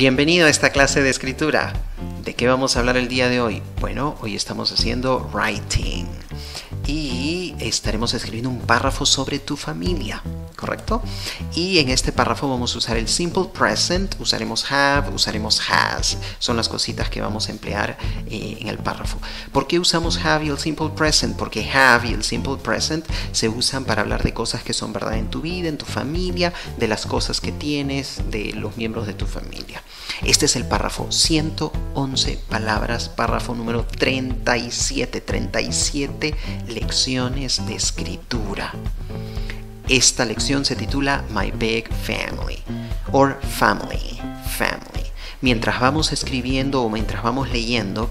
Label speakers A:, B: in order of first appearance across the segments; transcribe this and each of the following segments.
A: Bienvenido a esta clase de escritura. ¿De qué vamos a hablar el día de hoy? Bueno, hoy estamos haciendo writing y estaremos escribiendo un párrafo sobre tu familia, ¿correcto? Y en este párrafo vamos a usar el simple present, usaremos have, usaremos has. Son las cositas que vamos a emplear en el párrafo. ¿Por qué usamos have y el simple present? Porque have y el simple present se usan para hablar de cosas que son verdad en tu vida, en tu familia, de las cosas que tienes, de los miembros de tu familia. Este es el párrafo, 111 palabras, párrafo número 37 lecciones de escritura. Esta lección se titula My Big Family, or Family. Mientras vamos escribiendo o mientras vamos leyendo,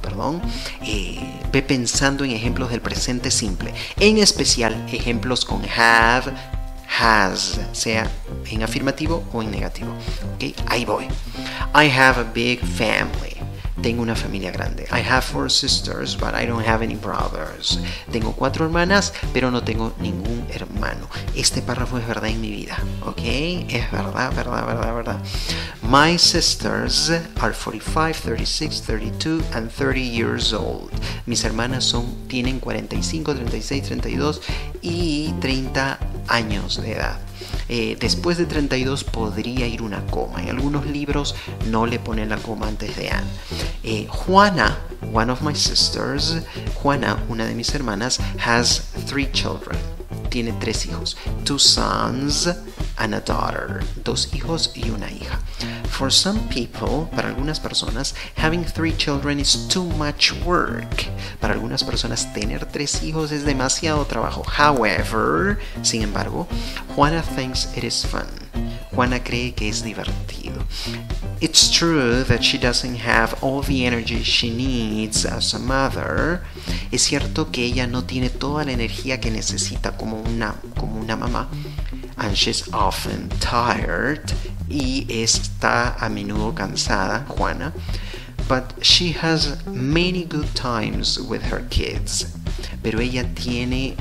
A: ve pensando en ejemplos del presente simple, en especial ejemplos con have, has, sea en afirmativo o en negativo. ¿Okay? Ahí voy. I have a big family. Tengo una familia grande. I have 4 sisters, but I don't have any brothers. Tengo 4 hermanas, pero no tengo ningún hermano. Este párrafo es verdad en mi vida, ¿ok? Es verdad. My sisters are 45, 36, 32, and 30 years old. Mis hermanas tienen 45, 36, 32 y 30 años de edad. Después de 32 podría ir una coma. En algunos libros no le ponen la coma antes de an. Juana, one of my sisters, Juana, una de mis hermanas, has 3 children. Tiene 3 hijos. 2 sons and a daughter. 2 hijos y una hija. For some people, para algunas personas, having 3 children is too much work. Para algunas personas, tener 3 hijos es demasiado trabajo. However, sin embargo, Juana thinks it is fun. Juana cree que es divertido. It's true that she doesn't have all the energy she needs as a mother. Es cierto que ella no tiene toda la energía que necesita como una mamá. And she's often tired. Y está a menudo cansada, Juana. But she has many good times with her kids. Pero ella tiene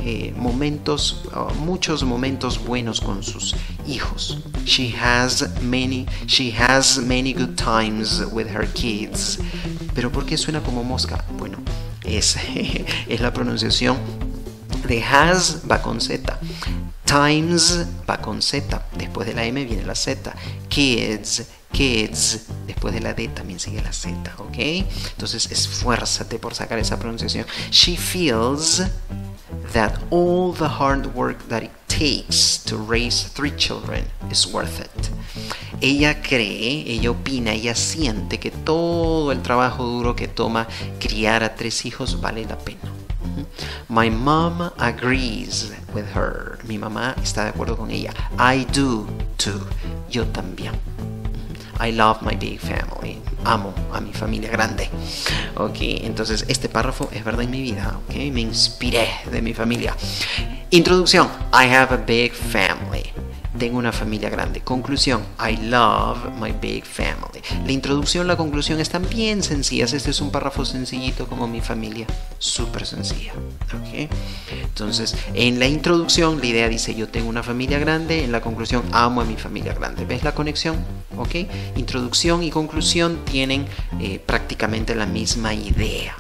A: muchos momentos buenos con sus hijos. She has many good times with her kids. Pero ¿por qué suena como mosca? Bueno, es la pronunciación de has va con Z. Times va con Z. Después de la M viene la Z. Kids. Después de la D también sigue la Z, ¿ok? Entonces esfuérzate por sacar esa pronunciación. She feels that all the hard work that it takes to raise 3 children is worth it. Ella cree, ella opina, ella siente que todo el trabajo duro que toma criar a 3 hijos vale la pena. My mom agrees with her. Mi mamá está de acuerdo con ella. I do too. Yo también. I love my big family. Amo a mi familia grande. Ok, entonces este párrafo es verdad en mi vida. Ok, me inspiré de mi familia. Introducción. I have a big family. Tengo una familia grande. Conclusión. I love my big family. La introducción, la conclusión están bien sencillas. Este es un párrafo sencillito como mi familia. Súper sencilla. ¿Ok? Entonces, en la introducción, la idea dice yo tengo una familia grande. En la conclusión, amo a mi familia grande. ¿Ves la conexión? ¿Ok? Introducción y conclusión tienen prácticamente la misma idea.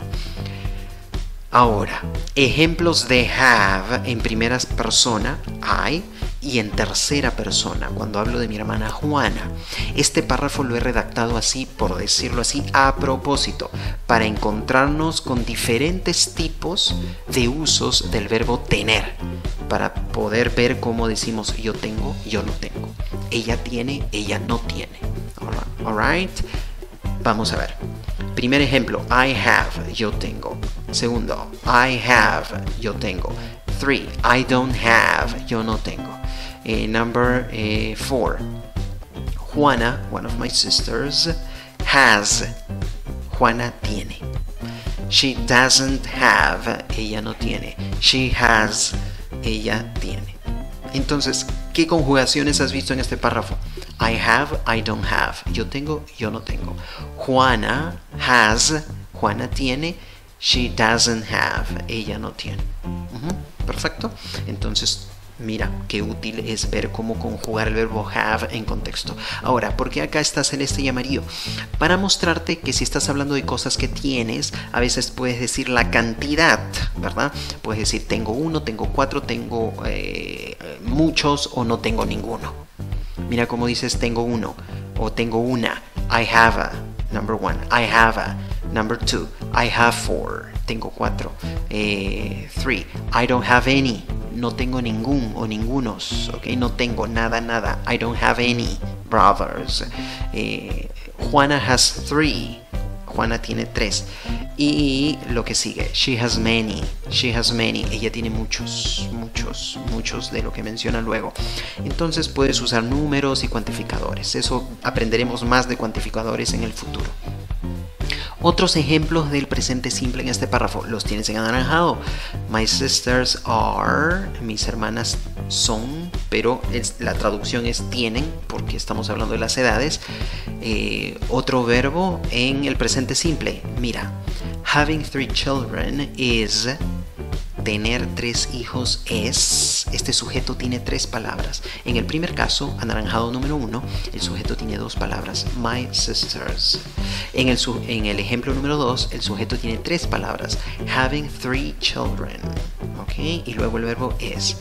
A: Ahora, ejemplos de have en primera persona, I, y en tercera persona, cuando hablo de mi hermana Juana. Este párrafo lo he redactado así, por decirlo así, a propósito, para encontrarnos con diferentes tipos de usos del verbo tener, para poder ver cómo decimos yo tengo, yo no tengo. Ella tiene, ella no tiene. Alright? Vamos a ver. Primer ejemplo, I have, yo tengo. Segundo, I have, yo tengo. 3, I don't have, yo no tengo. Number 4, Juana, one of my sisters, has. Juana tiene. She doesn't have, ella no tiene. She has, ella tiene. Entonces, ¿qué conjugaciones has visto en este párrafo? I have, I don't have. Yo tengo, yo no tengo. Juana has, Juana tiene. She doesn't have, ella no tiene. Perfecto. Entonces, Mira, qué útil es ver cómo conjugar el verbo have en contexto. Ahora, ¿por qué acá está celeste y amarillo? Para mostrarte que si estás hablando de cosas que tienes, a veces puedes decir la cantidad, ¿verdad? Puedes decir tengo uno, tengo cuatro, tengo muchos o no tengo ninguno. Mira cómo dices tengo uno o tengo una. I have a, number one. I have a, number two. I have four. Tengo cuatro. Three. I don't have any. No tengo ningún o ningunos, ¿ok? No tengo nada. I don't have any brothers. Juana has three. Juana tiene tres. Y lo que sigue, she has many. Ella tiene muchos de lo que menciona luego. Entonces puedes usar números y cuantificadores. Eso aprenderemos más de cuantificadores en el futuro. Otros ejemplos del presente simple en este párrafo los tienes en anaranjado. My sisters are, mis hermanas son, pero la traducción es tienen, porque estamos hablando de las edades. Otro verbo en el presente simple, mira, having 3 children is, tener 3 hijos es, este sujeto tiene 3 palabras. En el primer caso, anaranjado número 1, el sujeto tiene 2 palabras, my sisters. En el ejemplo número 2, el sujeto tiene 3 palabras, having 3 children. ¿Ok? Y luego el verbo es.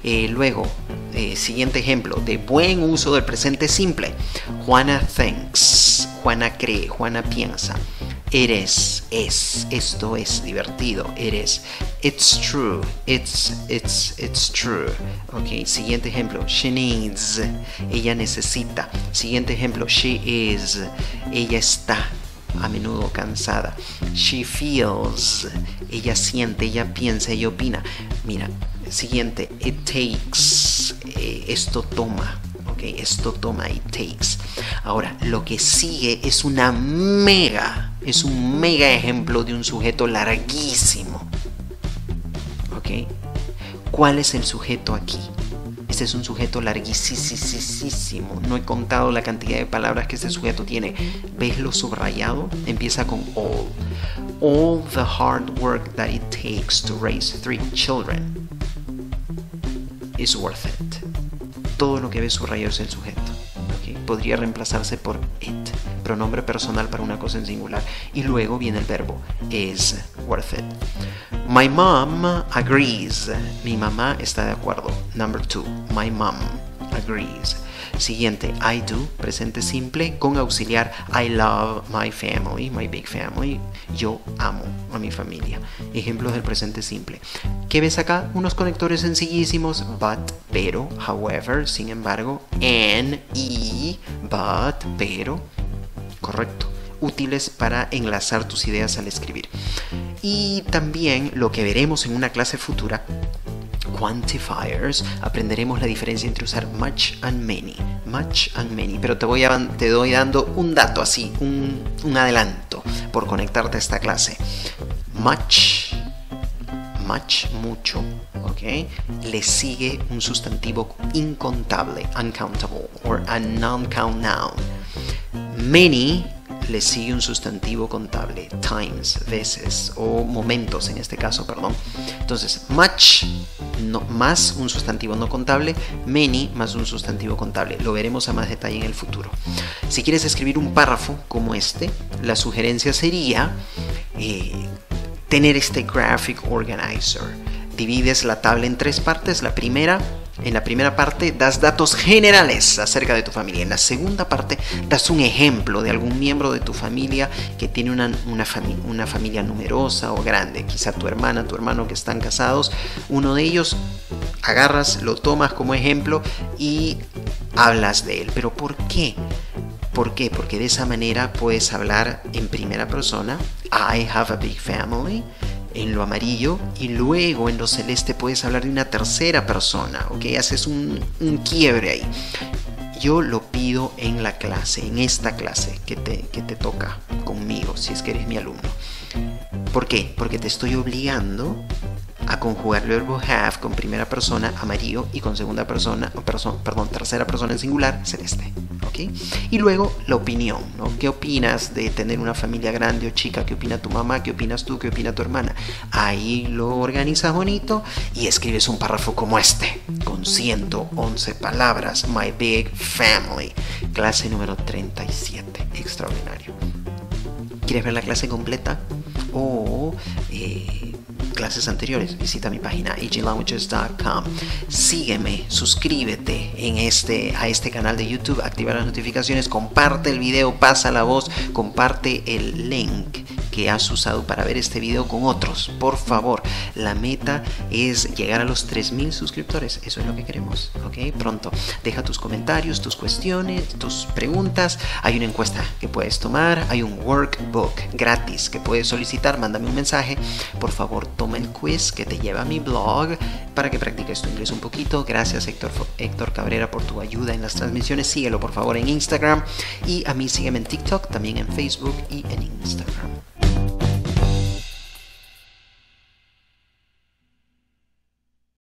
A: Siguiente ejemplo, de buen uso del presente simple. Juana thinks, Juana cree, Juana piensa. It is, esto es divertido. It is, it's true, it's true. Ok, siguiente ejemplo, she needs, ella necesita. Siguiente ejemplo, she is, ella está a menudo cansada. She feels, ella siente, ella piensa, ella opina. Mira, siguiente, it takes, esto toma. Okay, esto toma, it takes. Ahora, lo que sigue es un mega ejemplo de un sujeto larguísimo. ¿Ok? ¿Cuál es el sujeto aquí? Este es un sujeto larguísimo. No he contado la cantidad de palabras que este sujeto tiene. ¿Ves lo subrayado? Empieza con all. All the hard work that it takes to raise 3 children is worth it. Todo lo que ves subrayado es el sujeto. ¿Okay? Podría reemplazarse por it, pronombre personal para una cosa en singular. Y luego viene el verbo is worth it. My mom agrees. Mi mamá está de acuerdo. Number 2. My mom agrees. Siguiente, I do, presente simple, con auxiliar I love my family, my big family. Yo amo a mi familia. Ejemplos del presente simple. ¿Qué ves acá? Unos conectores sencillísimos. But, pero, however, sin embargo, and, y, but, pero. Correcto. Útiles para enlazar tus ideas al escribir. Y también lo que veremos en una clase futura, quantifiers, aprenderemos la diferencia entre usar much and many. Pero te doy dando un dato así, un adelanto por conectarte a esta clase. Much, mucho, ¿ok? Le sigue un sustantivo incontable, uncountable, or a non-count noun. Many le sigue un sustantivo contable, times, veces, o momentos en este caso, perdón. Entonces, much más un sustantivo no contable, many más un sustantivo contable. Lo veremos a más detalle en el futuro. Si quieres escribir un párrafo como este, la sugerencia sería tener este graphic organizer. Divides la tabla en 3 partes. En la primera parte das datos generales acerca de tu familia. En la segunda parte das un ejemplo de algún miembro de tu familia que tiene una familia numerosa o grande. Quizá tu hermana, tu hermano que están casados. Uno de ellos agarras, lo tomas como ejemplo y hablas de él. ¿Pero por qué? ¿Por qué? Porque de esa manera puedes hablar en primera persona. I have a big family. En lo amarillo, y luego en lo celeste puedes hablar de una tercera persona, ¿ok? Haces un quiebre ahí. Yo lo pido en la clase, en esta clase que te toca conmigo, si es que eres mi alumno. ¿Por qué? Porque te estoy obligando a conjugar el verbo have con primera persona, amarillo, y con segunda persona, tercera persona en singular, celeste. ¿Okay? Y luego la opinión, ¿no? ¿Qué opinas de tener una familia grande o chica? ¿Qué opina tu mamá? ¿Qué opinas tú? ¿Qué opina tu hermana? Ahí lo organizas bonito y escribes un párrafo como este, con 111 palabras. My Big Family. Clase número 37. Extraordinario. ¿Quieres ver la clase completa? O clases anteriores, visita mi página aglanguages.com. Sígueme, suscríbete a este canal de YouTube, activa las notificaciones, comparte el video, pasa la voz, comparte el link que has usado para ver este video con otros. Por favor, la meta es llegar a los 3,000 suscriptores. Eso es lo que queremos, ¿ok? Pronto. Deja tus comentarios, tus cuestiones, tus preguntas. Hay una encuesta que puedes tomar, hay un workbook gratis que puedes solicitar. Mándame un mensaje. Por favor, toma el quiz que te lleva a mi blog para que practiques tu inglés un poquito. Gracias, Héctor Cabrera, por tu ayuda en las transmisiones. Síguelo, por favor, en Instagram. Y a mí sígueme en TikTok, también en Facebook y en Instagram.